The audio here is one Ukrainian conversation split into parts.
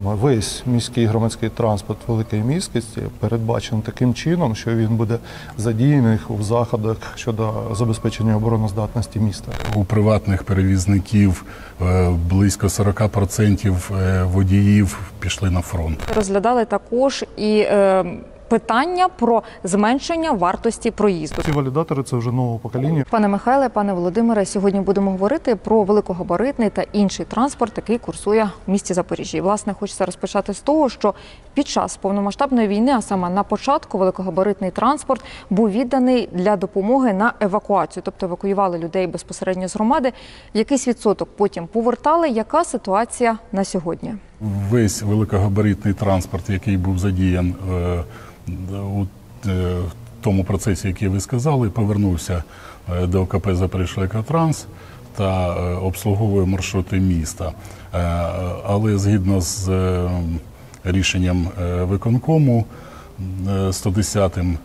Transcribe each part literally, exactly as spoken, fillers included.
Весь міський громадський транспорт великої міськості передбачений таким чином, що він буде задіяний у заходах щодо забезпечення обороноздатності міста. У приватних перевізників близько сорок відсотків водіїв пішли на фронт. Розглядали також і е, питання про зменшення вартості проїзду. Ці валідатори – це вже нового покоління. Пане Михайле, пане Володимире, сьогодні будемо говорити про великогабаритний та інший транспорт, який курсує в місті Запоріжжя. І, власне, хочеться розпочати з того, що під час повномасштабної війни, а саме на початку, великогабаритний транспорт був відданий для допомоги на евакуацію. Тобто евакуювали людей безпосередньо з громади. Якийсь відсоток потім повертали. Яка ситуація на сьогодні? Весь великогабаритний транспорт, який був задіян у тому процесі, який ви сказали, повернувся до КП «Запоріжжяелектротранс» та обслуговує маршрути міста. Але згідно з рішенням виконкому сто десятим,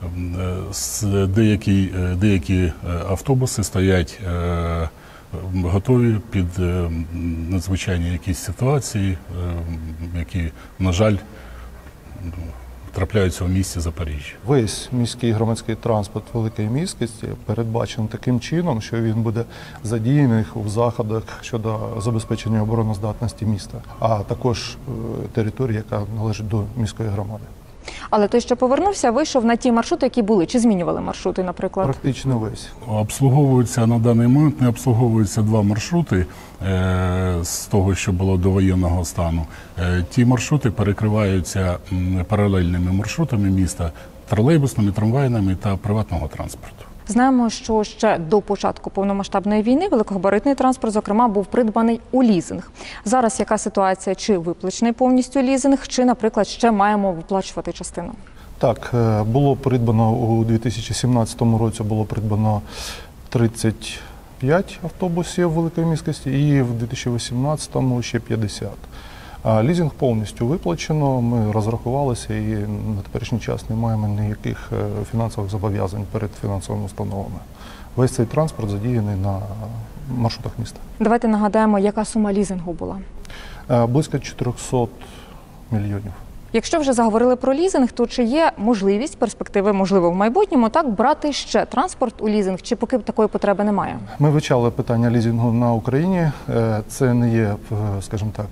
деякі, деякі автобуси стоять готові під надзвичайні якісь ситуації, які, на жаль, трапляються у місті Запоріжжя. Весь міський громадський транспорт великої міськості передбачений таким чином, що він буде задіяний у заходах щодо забезпечення обороноздатності міста, а також території, яка належить до міської громади. Але той, що повернувся, вийшов на ті маршрути, які були? Чи змінювали маршрути, наприклад? Практично весь. Обслуговуються на даний момент, не обслуговуються два маршрути е, з того, що було до воєнного стану. Е, ті маршрути перекриваються м, паралельними маршрутами міста, тролейбусними, трамвайними та приватного транспорту. Знаємо, що ще до початку повномасштабної війни великогабаритний транспорт, зокрема, був придбаний у лізинг. Зараз яка ситуація? Чи виплачений повністю лізинг, чи, наприклад, ще маємо виплачувати частину? Так, було придбано у дві тисячі сімнадцятому році було придбано тридцять п'ять автобусів великої міськості і в дві тисячі вісімнадцятому ще п'ятдесят. Лізинг повністю виплачено, ми розрахувалися і на теперішній час не маємо ніяких фінансових зобов'язань перед фінансовими установами. Весь цей транспорт задіяний на маршрутах міста. Давайте нагадаємо, яка сума лізингу була? Близько чотирьохсот мільйонів. Якщо вже заговорили про лізинг, то чи є можливість, перспективи, можливо, в майбутньому, так, брати ще транспорт у лізинг, чи поки такої потреби немає? Ми вивчали питання лізингу на Україні. Це не є, скажімо так,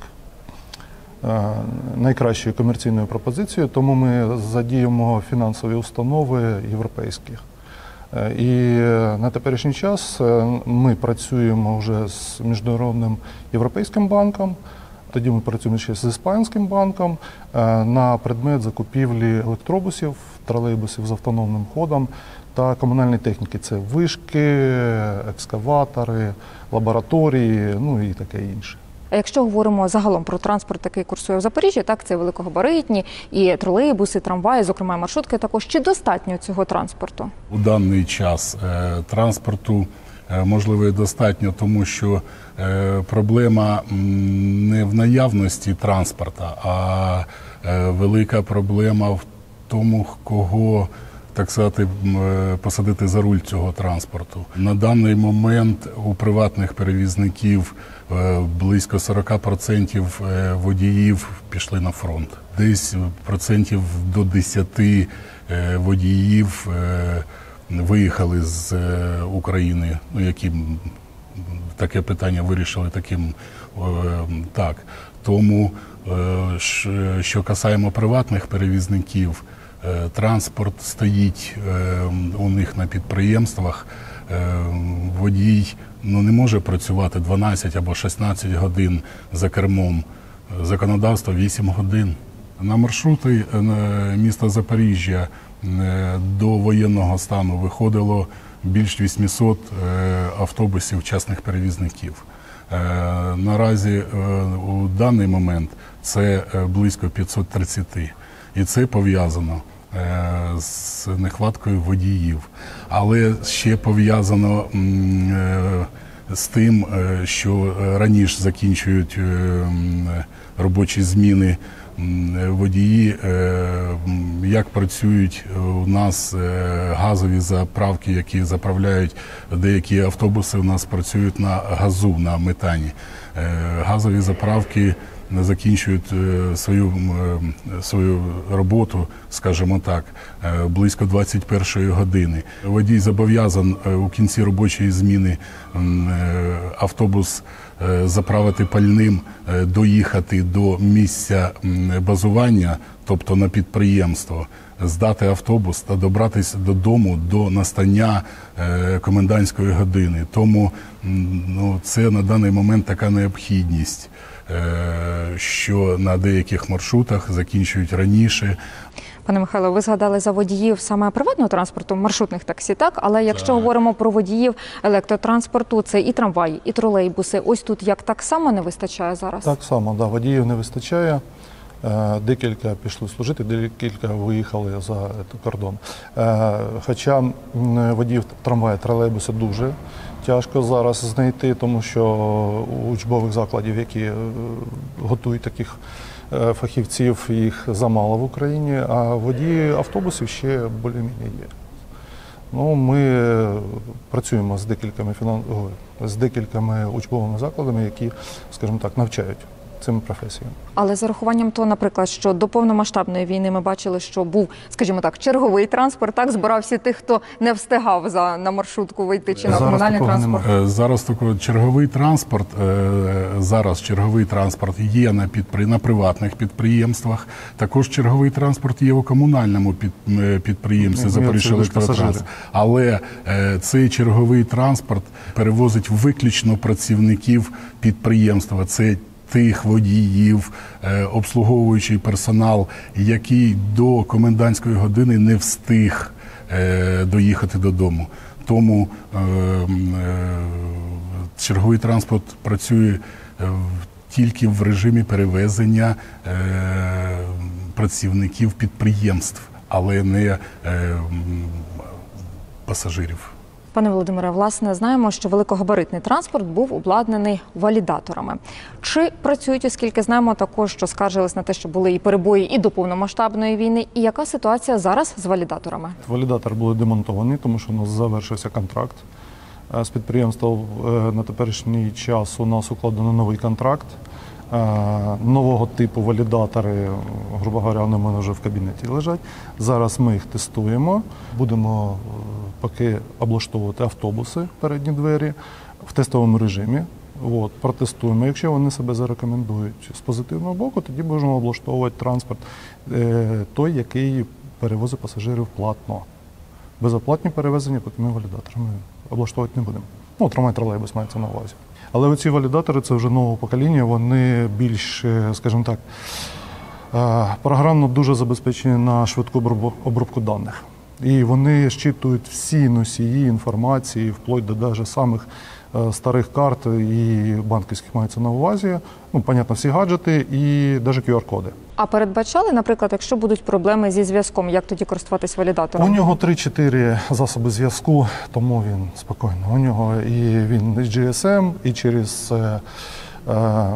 найкращою комерційною пропозицією, тому ми задіємо фінансові установи європейських. І на теперішній час ми працюємо вже з Міжнародним європейським банком, тоді ми працюємо ще з Іспанським банком на предмет закупівлі електробусів, тролейбусів з автономним ходом та комунальної техніки. Це вишки, екскаватори, лабораторії, ну і таке інше. А якщо говоримо загалом про транспорт, який курсує в Запоріжжі, так, це великогабаритні, і тролейбуси, трамваї, зокрема маршрутки також. Чи достатньо цього транспорту? У даний час е, транспорту е, можливо і достатньо, тому що е, проблема м, не в наявності транспорту, а е, велика проблема в тому, кого, так сказати, посадити за руль цього транспорту. На даний момент у приватних перевізників близько сорок відсотків водіїв пішли на фронт. Десь процентів до десяти водіїв виїхали з України, ну, які таке питання вирішили таким так. Тому, що касаємо приватних перевізників, транспорт стоїть у них на підприємствах, водій ну, не може працювати дванадцять або шістнадцять годин за кермом, законодавство вісім годин. На маршрути міста Запоріжжя до воєнного стану виходило більш вісімсот автобусів частних перевізників. Наразі у даний момент це близько п'ятсот тридцять. І це пов'язано з нехваткою водіїв. Але ще пов'язано з тим, що раніше закінчують робочі зміни водії, як працюють у нас газові заправки, які заправляють деякі автобуси, у нас працюють на газу, на метані. Газові заправки не закінчують е, свою, е, свою роботу, скажімо так, е, близько двадцять першої години. Водій зобов'язан е, у кінці робочої зміни е, автобус е, заправити пальним, е, доїхати до місця е, базування, тобто на підприємство, здати автобус та добратися додому до настання е, комендантської години. Тому ну, це на даний момент така необхідність, е, що на деяких маршрутах закінчують раніше. Пане Михайло, ви згадали за водіїв саме приватного транспорту, маршрутних таксі, так? Але якщо так. говоримо про водіїв електротранспорту, це і трамваї, і тролейбуси. Ось тут як так само не вистачає зараз? Так само, да, водіїв не вистачає. Декілька пішли служити, декілька виїхали за кордон. Хоча водіїв трамваю, тролейбуси дуже тяжко зараз знайти, тому що у учбових закладів, які готують таких фахівців, їх замало в Україні, а водії автобусів ще більш-менш є. Ну, ми працюємо з декількома, фінан... з декількома учбовими закладами, які, скажімо так, навчають цим професіям. Але з урахуванням того, наприклад, що до повномасштабної війни ми бачили, що був, скажімо так, черговий транспорт, так, збирав всі тих, хто не встигав за, на маршрутку вийти чи на зараз комунальний транспорт. Немає. Зараз такий черговий транспорт, зараз черговий транспорт є на, підпри... на приватних підприємствах, також черговий транспорт є у комунальному під... підприємстві Запоріжжяелектротранс. Але цей черговий транспорт перевозить виключно працівників підприємства. Це тих водіїв, обслуговуючий персонал, який до комендантської години не встиг доїхати додому. Тому черговий транспорт працює тільки в режимі перевезення працівників підприємств, але не пасажирів. Пане Володимире, власне, знаємо, що великогабаритний транспорт був обладнаний валідаторами. Чи працюють, оскільки знаємо також, що скаржились на те, що були і перебої і до повномасштабної війни, і яка ситуація зараз з валідаторами? Валідатори були демонтовані, тому що у нас завершився контракт з підприємством. На теперішній час у нас укладено новий контракт. Нового типу валідатори, грубо говоря, вони в мене вже в кабінеті лежать. Зараз ми їх тестуємо. Будемо поки облаштовувати автобуси, передні двері, в тестовому режимі. От, протестуємо. Якщо вони себе зарекомендують з позитивного боку, тоді будемо облаштовувати транспорт той, який перевозить пасажирів платно. Безоплатні перевезення такими валідаторами облаштовувати не будемо. Ну, трамвай, тролейбус мається на увазі. Але оці валідатори, це вже нового покоління, вони більш, скажімо так, програмно дуже забезпечені на швидку обробку даних. І вони щитують всі носії інформації, вплоть до навіть самих старих карт і банківських мається на увазі. Ну, понятно, всі гаджети і навіть ку ар коди. А передбачали, наприклад, якщо будуть проблеми зі зв'язком, як тоді користуватись валідатором? У нього три-чотири засоби зв'язку, тому він спокійно. У нього і він і джі ес ем, і через, е, е,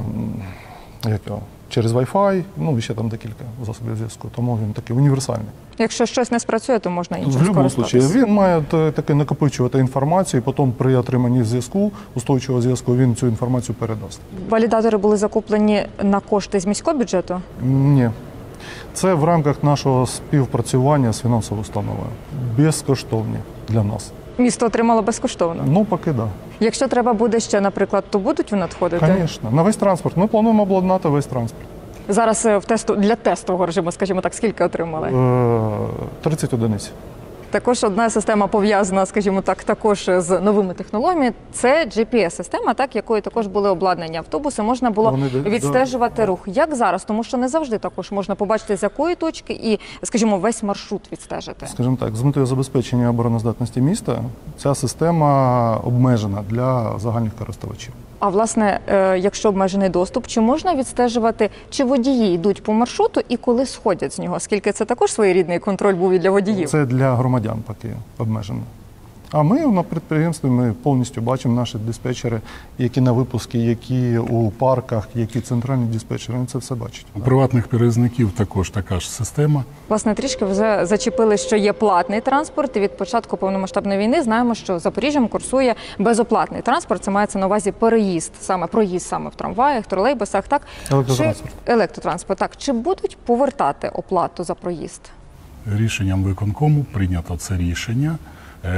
як його, через Wi-Fi, ну і ще там декілька засобів зв'язку, тому він такий універсальний. Якщо щось не спрацює, то можна іншим скористатися? В будь-якому випадку. Він має таки накопичувати інформацію, і потім при отриманні зв'язку, устойчивого зв'язку, він цю інформацію передасть. Валідатори були закуплені на кошти з міського бюджету? Ні. Це в рамках нашого співпрацювання з фінансовою установою. Безкоштовні для нас. Місто отримало безкоштовно? Ну, поки так. Да. Якщо треба буде ще, наприклад, то будуть надходити? Звісно. На весь транспорт. Ми плануємо обладнати весь транспорт. Зараз в тесту, для тестового режиму, скажімо так, скільки отримали? тридцять одиниць. Також одна система пов'язана, скажімо так, також з новими технологіями. Це джі пі ес-система, так, якою також були обладнані автобуси. Можна було Вони, відстежувати да. рух. Як зараз? Тому що не завжди також можна побачити, з якої точки і, скажімо, весь маршрут відстежити. Скажімо так, з метою забезпечення обороноздатності міста ця система обмежена для загальних користувачів. А, власне, якщо обмежений доступ, чи можна відстежувати, чи водії йдуть по маршруту і коли сходять з нього? Оскільки це також своєрідний контроль був і для водіїв. Це для громадян поки обмежено. А ми на підприємстві ми повністю бачимо наші диспетчери, які на випуски, які у парках, які центральні диспетчери, вони це все бачать. У приватних перевізників також така ж система. Власне, трішки вже зачепили, що є платний транспорт. І від початку повномасштабної війни знаємо, що Запоріжжям курсує безоплатний транспорт. Це мається на увазі переїзд, саме проїзд саме в трамваях, тролейбусах. Так? Електротранспорт. Чи, електротранспорт. Так. Чи будуть повертати оплату за проїзд? Рішенням виконкому прийнято це рішення. Е,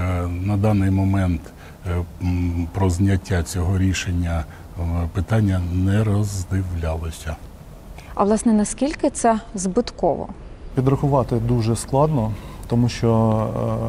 на даний момент е, м, про зняття цього рішення е, питання не роздивлялося. А власне, наскільки це збитково? Підрахувати дуже складно, тому що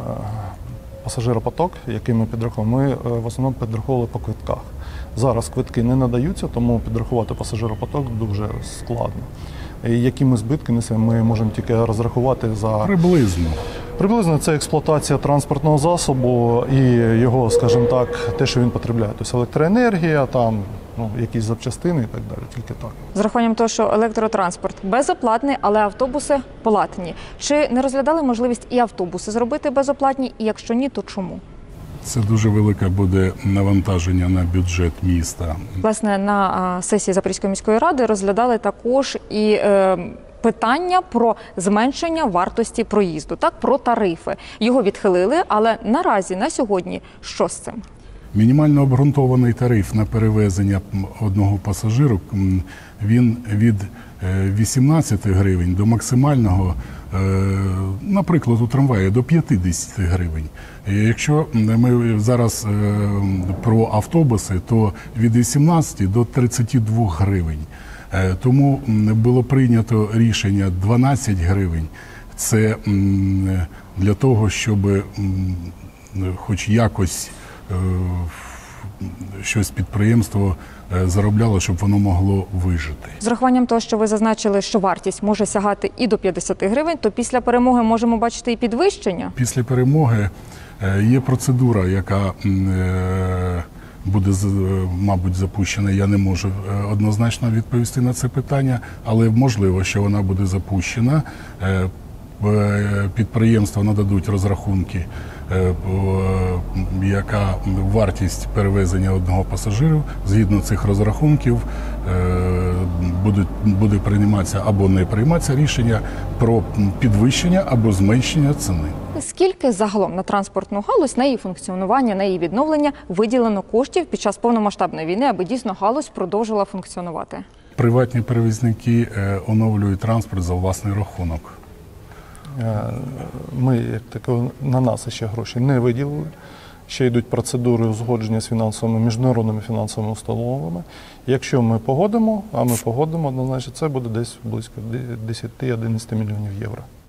е, пасажиропоток, який ми підраховуємо, ми е, в основному підраховували по квитках. Зараз квитки не надаються, тому підрахувати пасажиропоток дуже складно. І які ми збитки несемо, ми можемо тільки розрахувати за... Приблизно. Приблизно це експлуатація транспортного засобу і його, скажімо так, те, що він потребляє. Тобто електроенергія, там, ну, якісь запчастини і так далі, тільки так. З урахуванням того, що електротранспорт безоплатний, але автобуси платні. Чи не розглядали можливість і автобуси зробити безоплатні? І якщо ні, то чому? Це дуже велике буде навантаження на бюджет міста. Власне, на а, сесії Запорізької міської ради розглядали також і е, питання про зменшення вартості проїзду, так, про тарифи. Його відхилили, але наразі, на сьогодні, що з цим? Мінімально обґрунтований тариф на перевезення одного пасажиру, м, він від е, вісімнадцяти гривень до максимального, е, наприклад, у трамваї до п'ятдесят гривень. І якщо ми зараз е, про автобуси, то від вісімнадцяти до тридцяти двох гривень. Е, Тому м, було прийнято рішення дванадцять гривень. Це м, для того, щоб м, хоч якось е, щось підприємство е, заробляло, щоб воно могло вижити. З урахуванням того, що ви зазначили, що вартість може сягати і до п'ятдесят гривень, то після перемоги можемо бачити і підвищення? Після перемоги е, є процедура, яка м, е, буде, з- е, мабуть, запущена. Я не можу е, однозначно відповісти на це питання, але можливо, що вона буде запущена. Е, е, Підприємства нададуть розрахунки, е, по, е, яка вартість перевезення одного пасажиру. Згідно цих розрахунків е, будуть, буде прийматися або не прийматися рішення про підвищення або зменшення ціни. Скільки загалом на транспортну галузь, на її функціонування, на її відновлення виділено коштів під час повномасштабної війни, аби дійсно галузь продовжила функціонувати? Приватні перевізники е, оновлюють транспорт за власний рахунок. Е, Ми, як таке, на нас ще гроші не виділили. Ще йдуть процедури узгодження з фінансовими, міжнародними фінансовими установами. Якщо ми погодимо, а ми погодимо, однозначно це буде десь близько десять-одинадцять мільйонів євро.